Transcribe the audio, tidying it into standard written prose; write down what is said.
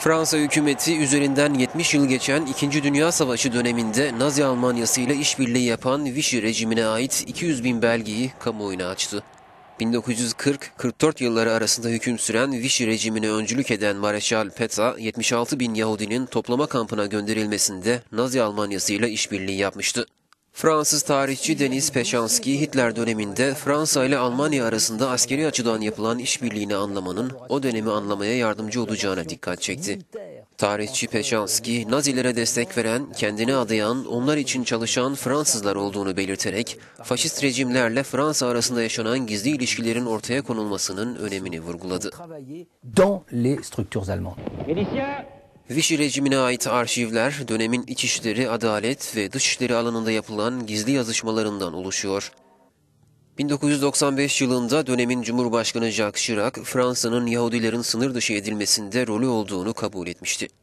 Fransa hükümeti üzerinden 70 yıl geçen 2. Dünya Savaşı döneminde Nazi Almanyası ile işbirliği yapan Vichy rejimine ait 200 bin belgeyi kamuoyuna açtı. 1940-44 yılları arasında hüküm süren Vichy rejimine öncülük eden Mareşal Pétain, 76 bin Yahudinin toplama kampına gönderilmesinde Nazi Almanyası ile işbirliği yapmıştı. Fransız tarihçi Denis Péchanski, Hitler döneminde Fransa ile Almanya arasında askeri açıdan yapılan işbirliğini anlamanın o dönemi anlamaya yardımcı olacağına dikkat çekti. Tarihçi Péchanski, Nazilere destek veren, kendini adayan, onlar için çalışan Fransızlar olduğunu belirterek, faşist rejimlerle Fransa arasında yaşanan gizli ilişkilerin ortaya konulmasının önemini vurguladı. Vichy rejimine ait arşivler, dönemin içişleri, adalet ve dışişleri alanında yapılan gizli yazışmalarından oluşuyor. 1995 yılında dönemin Cumhurbaşkanı Jacques Chirac, Fransa'nın Yahudilerin sınır dışı edilmesinde rolü olduğunu kabul etmişti.